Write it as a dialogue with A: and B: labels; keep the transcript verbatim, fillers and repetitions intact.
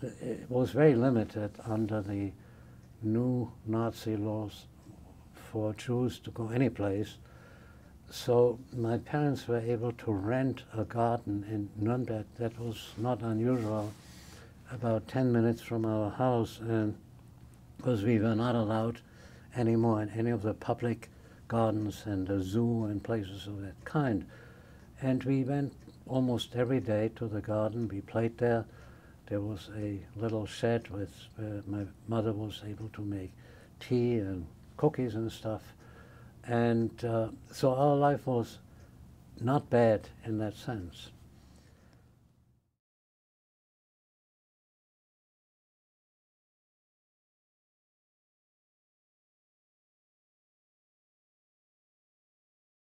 A: it was very limited under the new Nazi laws for Jews to go any place. So my parents were able to rent a garden in Nuremberg that was not unusual, about ten minutes from our house, and because we were not allowed anymore in any of the public gardens and the zoo and places of that kind. And we went almost every day to the garden. We played there. There was a little shed with where my mother was able to make tea and cookies and stuff. And uh, so our life was not bad in that sense.